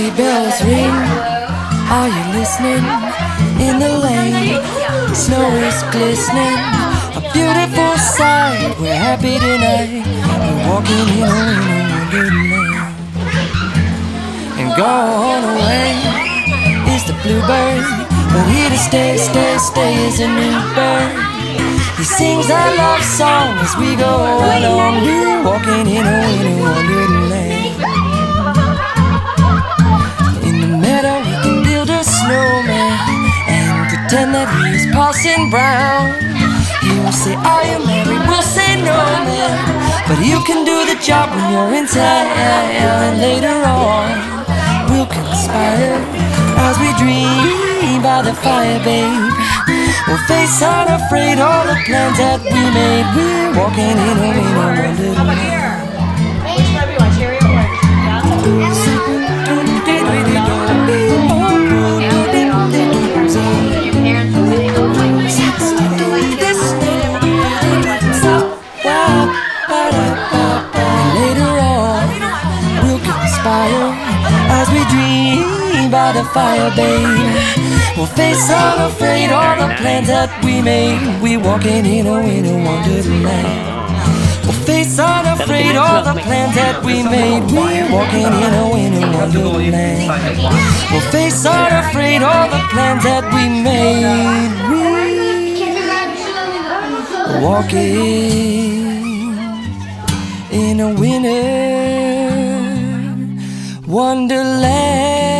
sleigh bells ring. Are you listening? In the lane, snow is glistening, a beautiful sight. We're happy tonight. We're walking in a wonderland. And gone away is the bluebird, but here to stay, stay, stay is a new bird. He sings our love song as we go along. We're walking in a wonderland. In the meadow we can build a snowman and pretend that he's Parson Brown. He will say, are you married? We'll say no, man. But you can do the job when you're in town. And later on we'll conspire as we dream by the fire, babe. We'll face unafraid all the plans that we made. We're walking in a wonderland. How about here? Which one do you want, cherry or orange? Later on, we'll conspire as we dream by the fire, babe. We'll face unafraid all the plans that we made. We're walking in a wonderland. We'll face unafraid all the plans that we made. We're walking in a wonderland. We'll face unafraid all the plans that we made. We're walking in a winter wonderland.